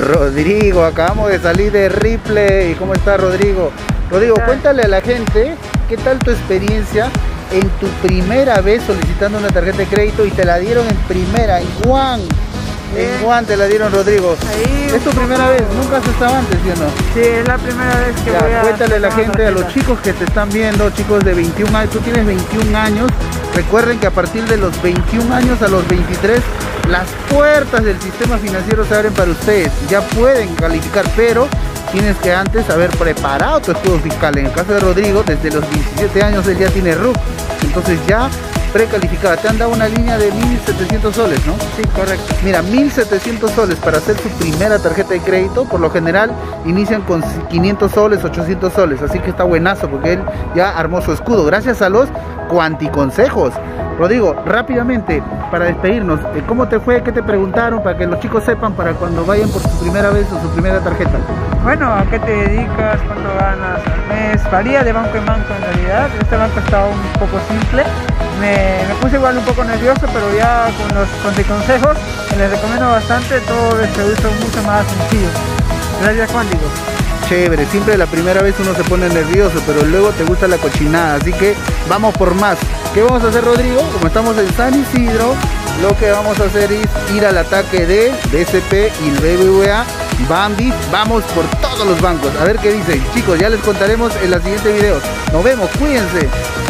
Rodrigo, acabamos de salir de Ripley. ¿Cómo está, Rodrigo? Rodrigo, cuéntale a la gente qué tal tu experiencia en tu primera vez solicitando una tarjeta de crédito y te la dieron en primera, en Juan. En Juan te la dieron, Rodrigo. Ahí ¿Es tu primera vez? ¿Nunca has estado antes, sí o no? Sí, es la primera vez que voy a... Cuéntale a la gente, a los chicos que te están viendo, chicos de 21 años, tú tienes 21 años, recuerden que a partir de los 21 años a los 23, las puertas del sistema financiero se abren para ustedes, ya pueden calificar, pero tienes que antes haber preparado tu estudio fiscal. En el caso de Rodrigo, desde los 17 años él ya tiene RUC, entonces ya precalificada. Te han dado una línea de 1.700 soles, ¿no? Sí, correcto. Mira, 1.700 soles para hacer su primera tarjeta de crédito. Por lo general inician con 500 soles, 800 soles. Así que está buenazo porque él ya armó su escudo. Gracias a los cuanticonsejos. Rodrigo, rápidamente, para despedirnos, ¿cómo te fue? ¿Qué te preguntaron? Para que los chicos sepan para cuando vayan por su primera vez o su primera tarjeta. Bueno, ¿a qué te dedicas? ¿Cuánto ganas al mes? Varía de banco en banco en realidad. Este banco está un poco simple. Me puse igual un poco nervioso, pero ya con los consejos que les recomiendo bastante, todo se hizo mucho más sencillo. Gracias, Juan, digo. Chévere, siempre la primera vez uno se pone nervioso, pero luego te gusta la cochinada, así que vamos por más. ¿Qué vamos a hacer, Rodrigo? Como estamos en San Isidro, lo que vamos a hacer es ir al ataque de BCP y el BBVA, Bambi. Vamos por todos los bancos, a ver qué dicen. Chicos, ya les contaremos en los siguientes videos. Nos vemos, cuídense.